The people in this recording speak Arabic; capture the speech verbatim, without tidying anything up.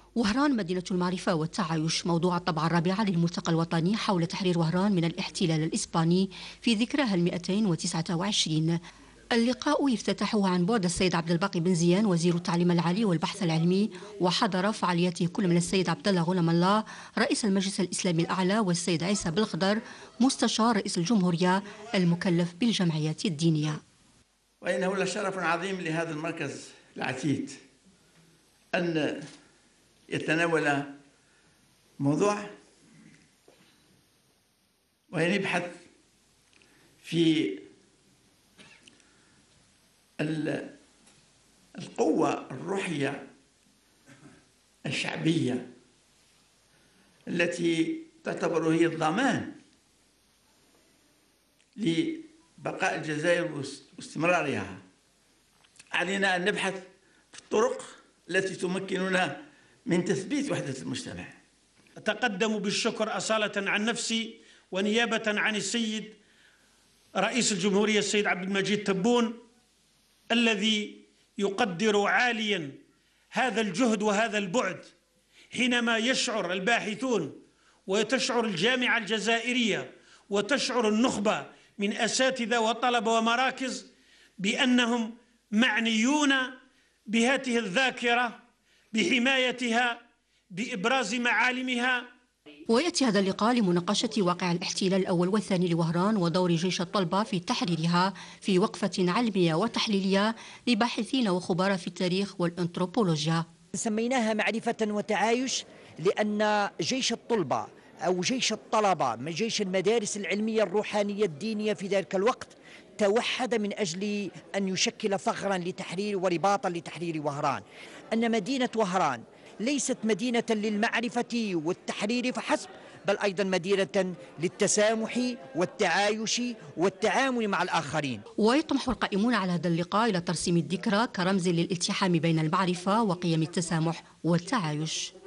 وهران مدينة المعرفة والتعايش، موضوع الطبعة الرابعة للملتقى الوطني حول تحرير وهران من الاحتلال الإسباني في ذكرها المئتين وتسعة وعشرين. اللقاء يفتتحه عن بعد السيد عبد الباقي بن زيان وزير التعليم العالي والبحث العلمي، وحضر فعالياته كل من السيد عبد الله غلام الله رئيس المجلس الإسلامي الأعلى والسيد عيسى بالخضر مستشار رئيس الجمهورية المكلف بالجمعيات الدينية. وإنه لشرف عظيم لهذا المركز العتيد أن يتناول موضوع وأن يبحث في القوة الروحية الشعبية التي تعتبر هي الضمان لبقاء الجزائر واستمرارها. علينا أن نبحث في الطرق التي تمكننا من تثبيت وحدة المجتمع. أتقدم بالشكر أصالة عن نفسي ونيابة عن السيد رئيس الجمهورية السيد عبد المجيد تبون الذي يقدر عاليا هذا الجهد وهذا البعد، حينما يشعر الباحثون وتشعر الجامعة الجزائرية وتشعر النخبة من أساتذة وطلبة ومراكز بأنهم معنيون بهذه الذاكرة، بحمايتها، بإبراز معالمها. ويأتي هذا اللقاء لمناقشة واقع الاحتلال الأول والثاني لوهران ودور جيش الطلبة في تحريرها في وقفة علمية وتحليلية لباحثين وخبراء في التاريخ والأنثروبولوجيا. سميناها معرفة وتعايش لأن جيش الطلبة أو جيش الطلبة من جيش المدارس العلمية الروحانية الدينية في ذلك الوقت توحد من أجل أن يشكل ثغرا لتحرير ورباطا لتحرير وهران. أن مدينة وهران ليست مدينة للمعرفة والتحرير فحسب، بل أيضا مدينة للتسامح والتعايش والتعامل مع الآخرين. ويطمح القائمون على هذا اللقاء إلى ترسيم الذكرى كرمز للالتحام بين المعرفة وقيم التسامح والتعايش.